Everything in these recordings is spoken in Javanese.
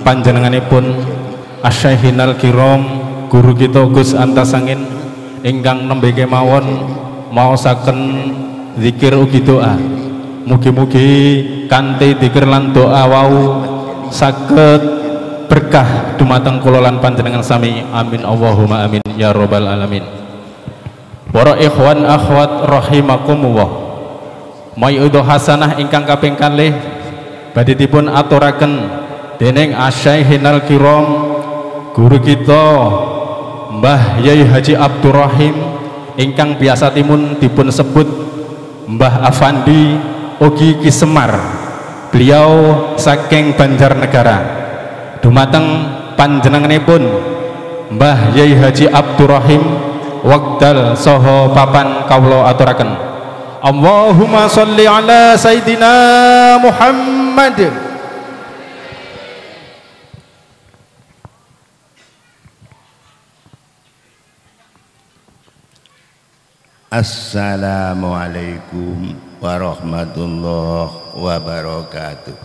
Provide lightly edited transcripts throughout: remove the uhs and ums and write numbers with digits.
panjenenganipun Asy-Syaikhinal Kiram guru kita Gus Antasangin ingkang nembe kemawon maosaken zikir ugi doa. Mugi-mugi kanthi zikir lan doa wau saged berkah dumateng kula lan panjenengan sami. Amin Allahumma amin ya rabbal alamin. Para ikhwan akhwat rahimakumullah, mayudu hasanah ingkang kaping kalih badhe dipun aturaken dening Asy-Syaikhinal Kiram guru kita Mbah Yai Haji Abdurrahim ingkang biasa timun dipun sebut Mbah Afandi ugi Ki Semar. Beliau saking Banjarnegara. Dumateng panjenenganipun Mbah Yai Haji Abdurrahim wekdal saha papan kawula aturaken. Allahumma sholli ala sayidina Muhammad. Assalamualaikum warahmatullahi wabarakatuh.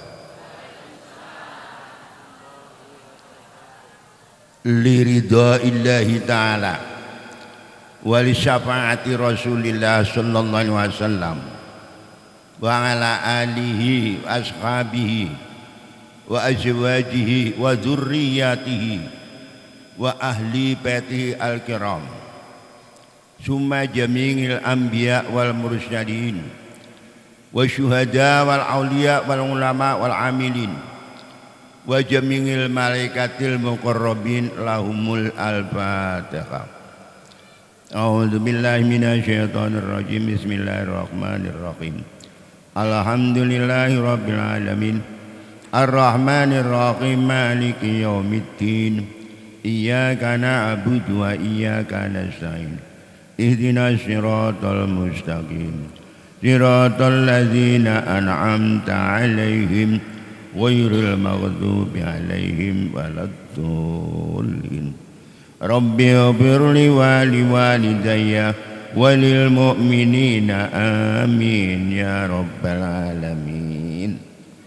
Liridaillahi ta'ala wa li syafaati Rasulillah sallallahu alaihi wasallam wa ala alihi wa ashabihi wa azwajihi wa dzurriyyatihi wa ahli baitihi al-kiram summa jami'il anbiya wal mursalin wa syuhada wal auliya wal ulama wal amilin wa jami'il malaikatil muqarrabin lahumul al-fatihah. A'udzu billahi minasyaitonir rajim. Bismillahirrahmanirrahim. Alhamdulillahi rabbil alamin. Arrahmanir rahim. Maliki yaumiddin. Iyyaka na'budu wa iyyaka nasta'in. Ihdinas siratal mustaqim. Siratal ladzina an'amta 'alaihim ghairil maghdubi 'alaihim waladdallin. Rabbi ighfirli wa liwalidayya wa lil mu'minina amin ya rabbal alamin.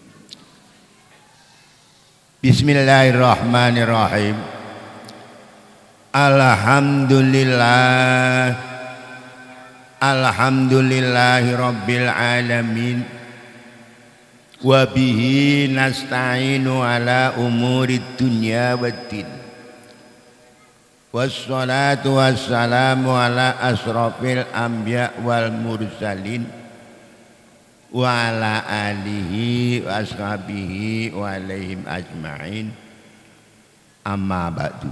Bismillahirrahmanirrahim. Alhamdulillah, alhamdulillahi rabbil alamin. Wa bihi nasta'inu ala umurid dunya waddin. Wassalatu wassalamu ala asrafil anbiya wal mursalin wa ala alihi wa ashabihi wa alaihim ajma'in. Amma ba'du.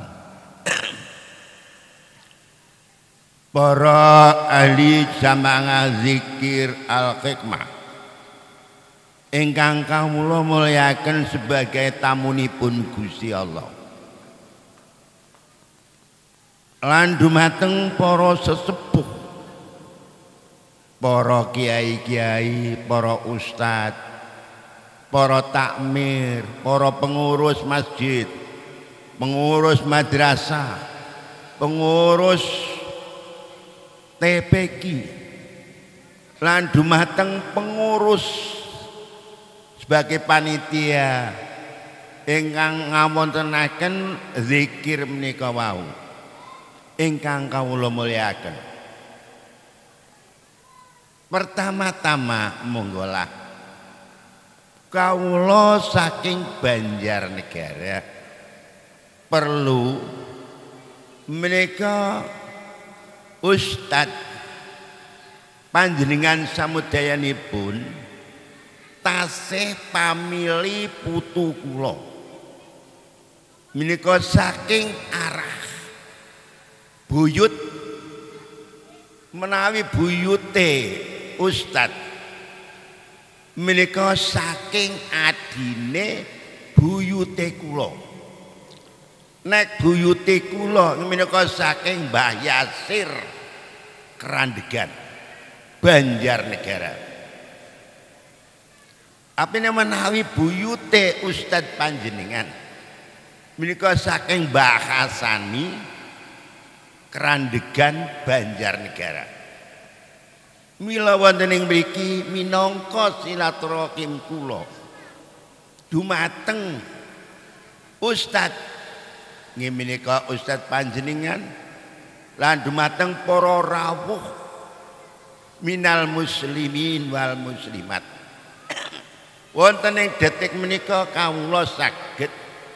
Para ahli jamaah zikir al-hikmah ingkang kawula mulyaken sebagai tamunipun Gusti Allah lan dumateng para sesepuh, para kiai-kiai, para ustad, para takmir, para pengurus masjid, pengurus madrasah, pengurus TPQ, lan dumateng pengurus sebagai panitia ingkang ngawontenaken zikir menika wau ingkang kawula mulyaken. Pertama-tama monggolah kawula saking Banjarnegara perlu menika ustad panjenengan samudayanipun tasih pamili putu kula menika saking arah buyut menawi buyute ustad menika saking adine buyute kula. Nek buyute kula menika saking Mbah Yasir Kerandegan Banjarnegara. Apine menawi buyute ustad panjenengan menika saking Mbah Hasani Kerandegan Banjarnegara. Mila wonten ing mriki minangka silaturahim kula dumateng Ustad nggih menika Ustad panjenengan lan dumateng para rawuh minal muslimin wal muslimat. Wonten ing detik menika kawula saged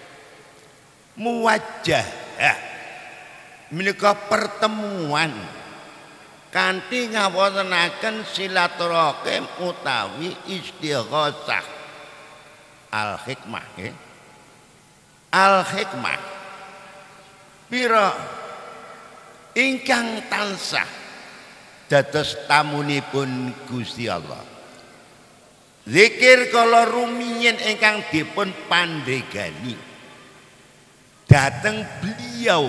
muwajjah menika pertemuan kanthi ngawontenaken silaturahim utawi istighosah al-hikmah nggih. Al-hikmah pira ingkang tansah dados tamunipun Gusti Allah. Zikir kala rumiyin ingkang dipun pandegani dhateng beliau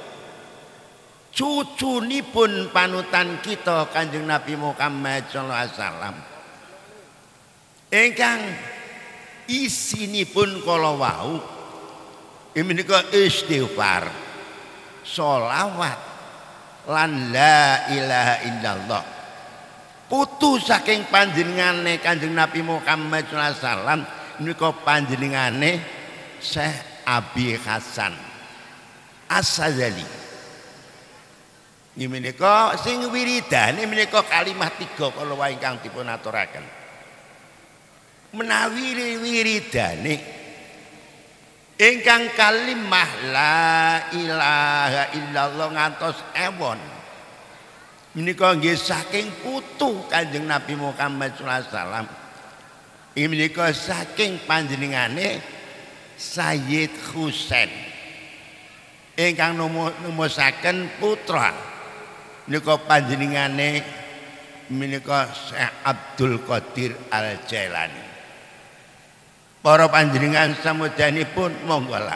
cucunipun panutan kita Kanjeng Nabi Muhammad sallallahu alaihi wasallam ingkang isinipun kala wau menika istighfar, sholawat lan la ilaha illallah. Putu saking panjenengane Kanjeng Nabi Muhammad sallallahu alaihi wasallam menika panjenengane Syekh Abi Hasan As-Sadzali. Nggih menika sing wiridane menika kalimat 3 kala wae ingkang dipun aturaken. Menawi wiridane ingkang kalimah la ilaha illallah ngantos ewon menika nggih saking putu Kanjeng Nabi Muhammad sallallahu alaihi wasallam. Iki menika saking panjenengane Sayyid Husain ingkang numusaken putra menika panjenengane menika Syekh Abdul Qadir Al-Jailani. Para panjenengan samudyanipun monggo lah.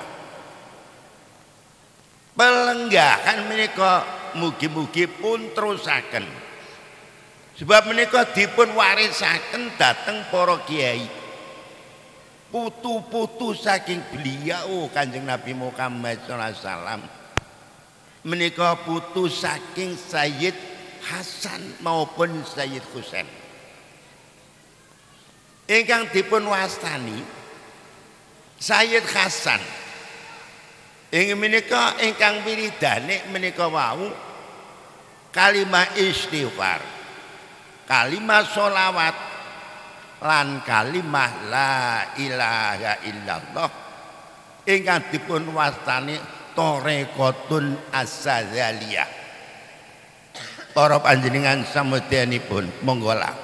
Pelenggahan menika mugi-mugi pun terusaken. Sebab menika dipun warisaken dhateng para kiai. Putu-putu saking beliau Kanjeng Nabi Muhammad sallallahu alaihi wasallam. Menika putu saking Sayyid Hasan maupun Sayyid Husain. Ingkang dipun wastani Sayyid Hasan ing menika ingkang wiridane menika wau kalimah istighfar, kalimah sholawat lan kalimah la ilaha illallah ingkang dipun wastani Thariqatun As-Sadzaliyah. Para panjenengan samudyanipun monggo lah.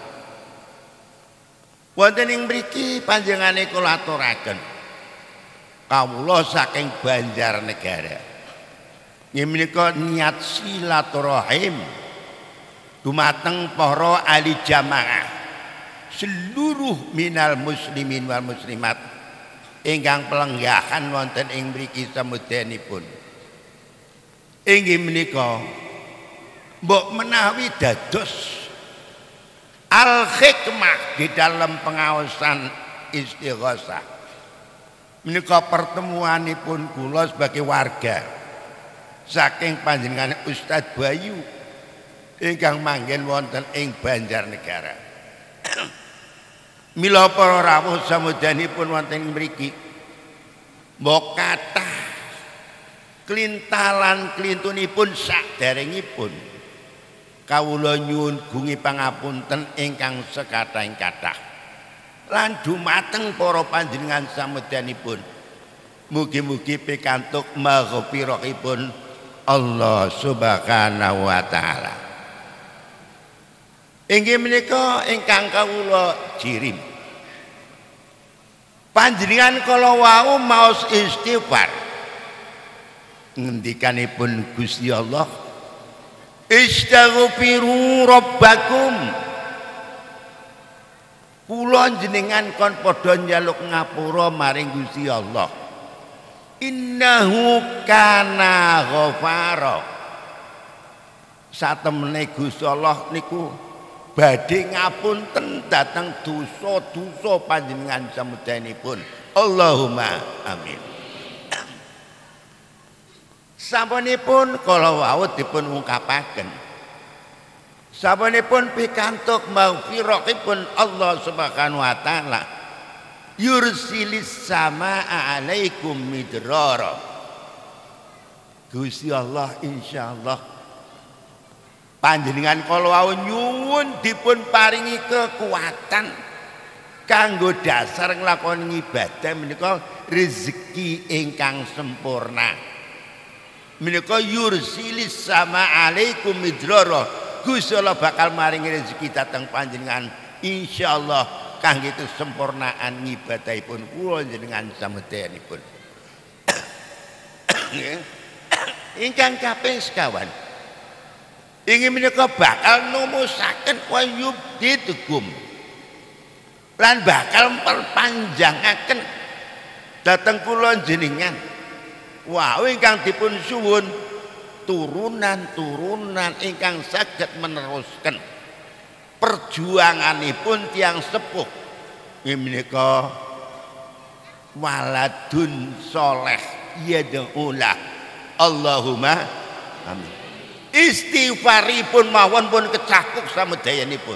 Wonten ing mriki panjenengane kula aturaken kawula saking Banjarnegara. Nggih menika niat silaturahim dumateng para ahli jamaah seluruh minal muslimin wal muslimat ingkang pelenggahan wonten ing mriki samudyanipun. Inggih menika mbok menawi dados al-hikmah di dalam pengawasan istighosah. Menika pertemuanipun kula sebagai warga saking panjenengan Ustadz Bayu ingkang manggen wonten ing Banjarnegara. Mila para rawuh samudyanipun wonten ing mriki mbok kathah klintalan klintunipun saderengipun kawula nyuwun gungi pangapunten ingkang sekathahing kathah lan dumateng para panjenengan samudyanipun mugi-mugi pikantuk maghfirahipun Allah Subhanahu wa taala. Inggih menika ingkang kawula jirim panjenengan kala wau maos istighfar ngendikanipun Gusti Allah istaghfiru rabbakum. Kula jenengan kon padha njaluk ngapura maring Gusti Allah. Innahu kana ghafara. Satemene Gusti Allah niku badhe ngapunten dhateng dosa-dosa panjenengan samudyanipun. Allahumma amin. Sampun kala wau dipun ungkapaken. Sampun pikantuk maghfirahipun Allah Subhanahu wa taala. yursilis samaa alaikum midrara. Gusti Allah insyaallah panjenengan kala nyuwun dipun paringi kekuatan kanggo dasar nglakoni ibadah menika rezeki ingkang sempurna. Menika yursilis samaa alaikum midrara. Gusti Allah bakal maringi rezeki dateng panjenengan insyaallah kangge kesempurnaan ngibadahipun kula jenengan samedayanipun. Ingkang kaping sekawan ingin menika bakal numusaken wa yubditukum lan bakal perpanjangaken dhateng kula jenengan wau ingkang dipun suwun turunan-turunan ingkang saged meneruskan perjuanganipun tiyang sepuh menika waladun soleh yad'ulah Allahumma amin. Istighfaripun mawon pun kecakup samedayanipun.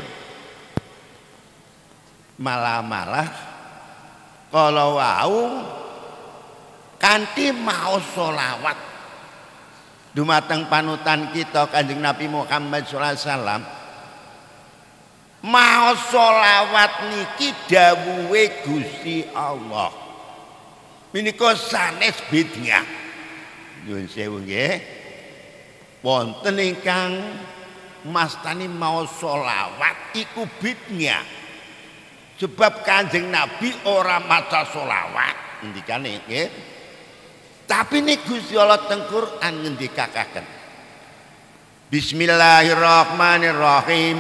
Malah kalau wau kanthi maos selawat dumateng panutan kita Kanjeng Nabi Muhammad sallallahu alaihi wasallam. Maos selawat niki dawuhe Gusti Allah. Menika sanes bid'ah. Nyuwun sewu nggih. Wonten ingkang mastani maos selawat iku bid'ah. Sebab Kanjeng Nabi ora maca selawat ngendikane nggih. Tapi nek Gusti Allah teng Quran ngendikaken. Bismillahirrahmanirrahim.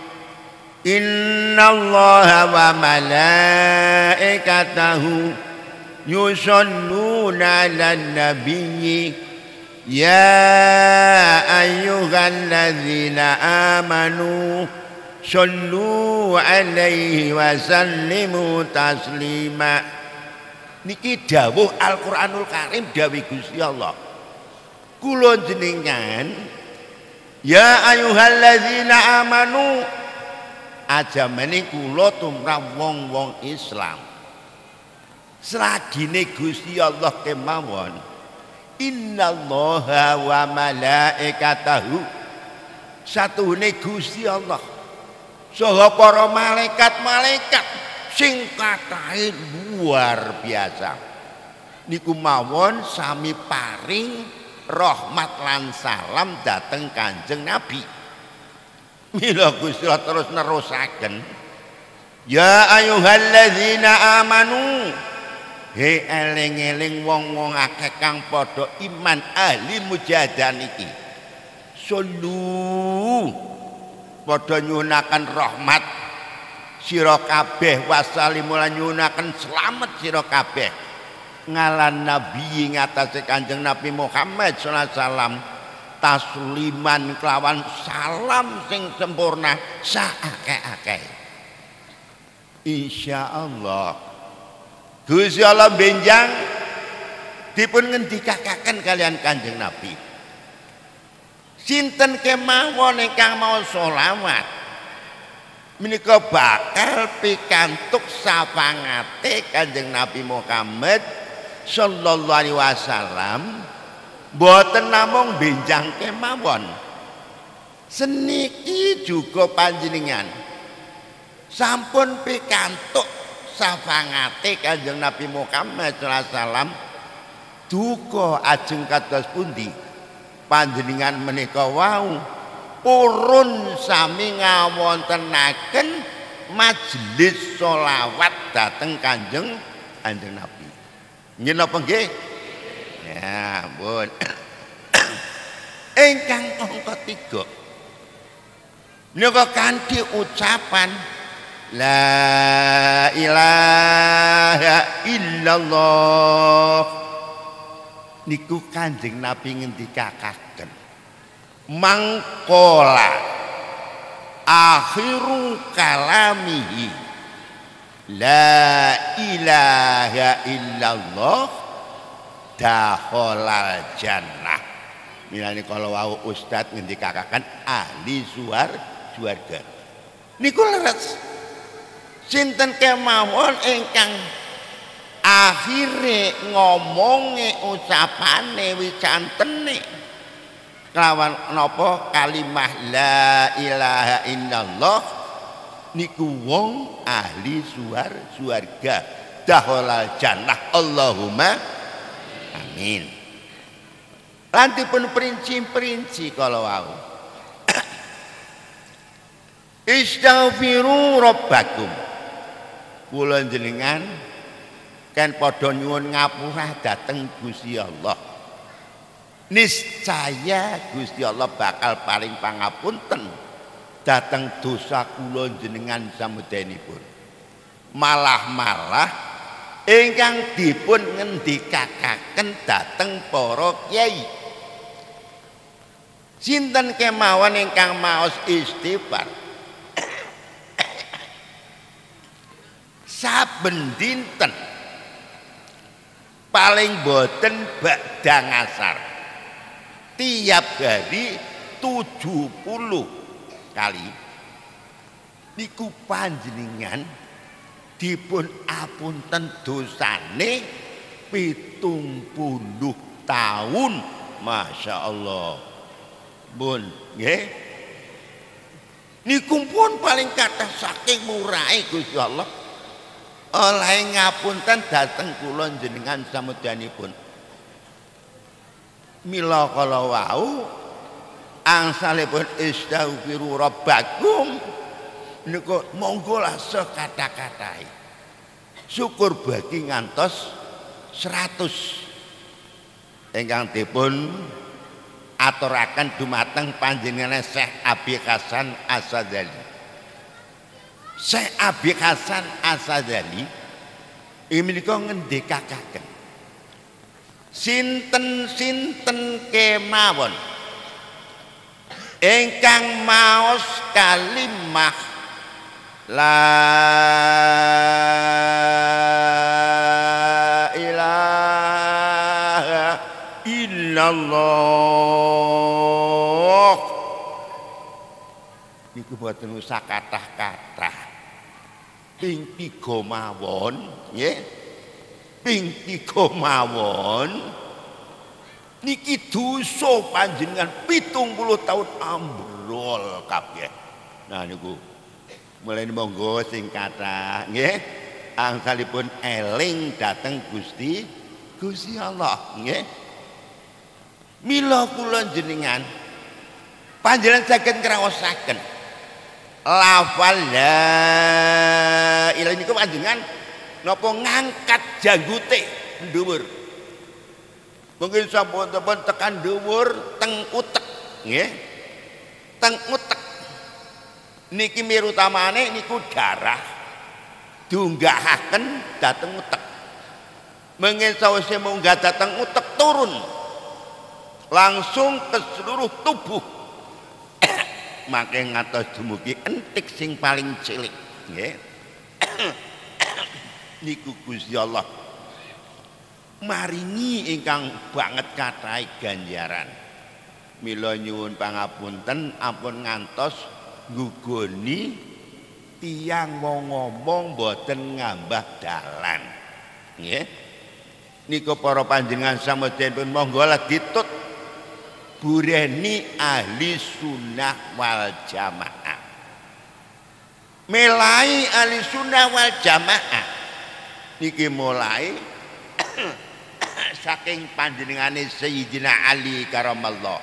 Innallaha wa malaikatahu yusholluna 'alan nabiyyi ya ayyuhalladzina amanu shollu 'alaihi wa sallimu taslima. Niki dawuh Al-Qur'anul Karim dawuh Gusti Allah. Kula jenengan ya ayyuhalladzina amanu ajamane kula tumrap wong-wong Islam. Selagine Gusti Allah kemawon innallaha wa malaikatahu satuhune Gusti Allah saha para malaikat-malaikat sing katahe luar biasa niku mawon sami paring rahmat lan salam dhateng Kanjeng Nabi. Mila Gusti Allah terus nerusaken ya ayyuhalladzina amanu. Hei eling-eling wong-wong akeh kang padha iman ahli mujahadah niki. Sallu padha nyuwunaken rahmat sira kabeh wasalimu lan nyuwunaken slamet sira kabeh ngalan nabi ngatasé Kanjeng Nabi Muhammad sallallahu alaihi wasallam tasliman kelawan salam sing sempurna saakeh-akeh. Insyaallah Gusti Allah benjang dipun ngendikaken kalian Kanjeng Nabi. Sinten kemawon ingkang mau selawat menika bakal pikantuk sapangate Kanjeng Nabi Muhammad sallallahu alaihi wasallam boten namung benjang kemawon. Seniki juga panjenengan sampun pikantuk sapangate Kanjeng Nabi Muhammad sallallahu alaihi wasallam duka ajeng kados pundi panjenengan menika wau purun sami ngawontenaken majelis sholawat dhateng Kanjeng Nabi. Nggih napa nggih? Ya ampun. Ingkang angka 3 menika kanthi ucapan la ilaha illallah niku Kanjeng Nabi ngendikaken mangkola akhiru kalamihi la ilaha illallah dakhalal jannah. Milane kala wau ustaz ngendikaken ahli swarga niku leres sinten kemawon ingkang akhire ngomonge ucapane wicantene kelawan napa kalimah la ilaha illallah niku wong ahli suarga dakhalal jannah Allahumma amin. Lan dipun perinci kalau wau istaghfiru rabbakum kula jenengan kan padha nyuwun ngapura dhateng Gusti Allah. Niscaya Gusti Allah bakal paring pangapunten dhateng dosa kula jenengan samudayanipun. Malah ingkang dipun ngendikakaken dhateng para kyai. Sinten kemawon ingkang maos istighfar saben dinten paling boten badang asar tiap hari 70 kali niku panjenengan dipun apunten dosane 70 tahun. Masya Allah bun nggih niku pun paling kathah saking murahe Gusti Allah oleh ngapunten dhateng kula jenengan samudyanipun. Mila kala wau angsalipun istaghfiru rabbakum niku monggolah sekata-katai syukur bagi ngantos 100 ingkang dipun aturaken dumateng panjenengan Syekh Abi Hasan Asadali. Syekh Abi Hasan Asadali menika ngendikakaken sinten-sinten kemawon ingkang maos kalimah la ilaha illallah niku boten usah kathah-kathah ping 3 mawon nggih ping 3 mawon niki dosa panjenengan 70 tahun ambrol kabeh. Nah niku mulai monggo sing kathah nggih angsalipun eling dhateng Gusti Allah nggih. Mila kula jenengan panjenengan saged ngraosaken lafal la ilaha niku panjenengan napa ngangkat janggute dhuwur. Mungkin sampun tekan dhuwur teng utek nggih. Teng utek niki mirutamane niku darah diunggahaken dhateng utek. Mengin sawise munggah dhateng utek turun langsung ke seluruh tubuh. Mangke ngatos dumugi entik sing paling cilik nggih. Niku Gusti Allah maringi ingkang banget kathah ganjaran. Mila nyuwun pangapunten ampun ngantos nggugoni tiyang ngomong boten ngambah dalan nggih. Niku para panjenengan samudyanipun monggo ditut bureni ahli sunnah wal jamaah. Melai ahli sunnah wal jamaah niki mulai saking panjenengane Sayyidina Ali karamallah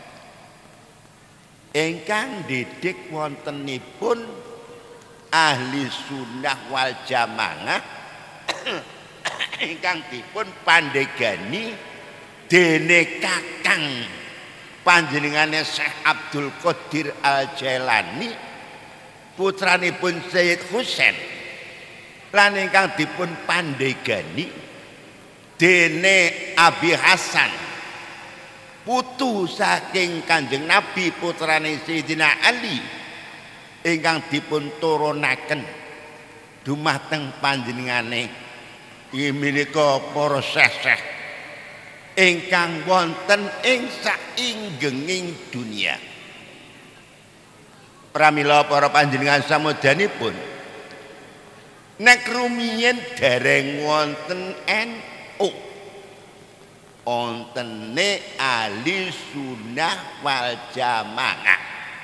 ingkang didik wontenipun ahli sunnah wal jamaah ingkang dipun pandegani dene kakang panjenengane Syekh Abdul Qadir Al-Jailani putranipun Sayyid Husain lan ingkang dipun pandegani dene Abi Hasan putu saking Kanjeng Nabi putrane Sayyidina Ali ingkang dipun turunaken dumateng panjenengane menika para syekh ingkang wonten ing sainggenging dunia. Pramila para panjenengan samudyanipun nek rumiyin dereng wonten NU wontene ahli sunnah wal jamaah.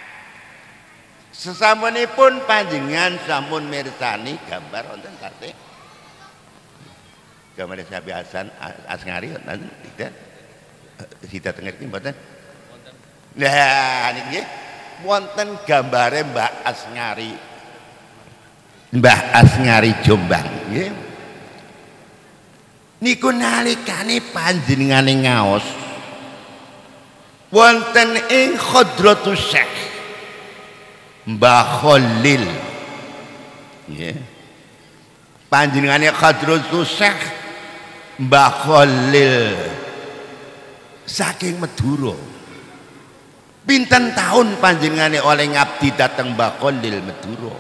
Sesampunipun panjenengan sampun mirsani gambar wonten kate gambar Sabi Hasan Asngari wonten tidak sida tengerti mboten? Nah niki nggih wonten gambare Mbak Asngari. Mbah Asngari Jombang nggih. Niku nalikane panjenengane ngaos wonten ing Hadratus Syekh Mbah Khalil nggih. Panjenengane Hadratus Syekh Mbah Khalil saking Madura. Pinten tahun panjenengane oleh ngabdi dateng Mbah Khalil Madura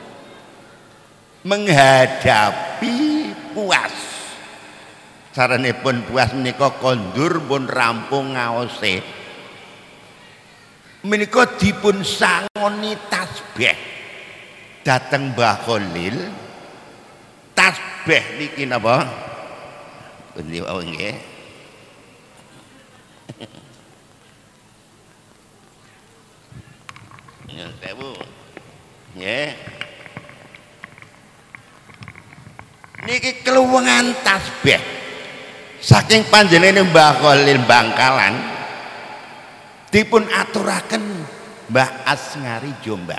menghadapi puas. Saranipun puas menika kondur pun rampung ngaose. Menika dipun sangoni tasbih dateng Mbah Khalil. Tasbih niki napa? Pundi wau nggih. Nyun sewu. Nggih. Niki keluwengan tasbih saking panjenengane Mbah Khalil Bangkalan dipun aturaken Mbah Asngari Jombang.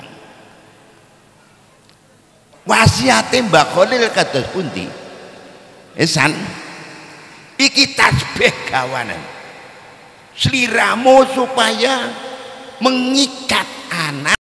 Wasiate Mbah Khalil kados pundi? Esan iki tasbih gawanan sliramu supaya mengikat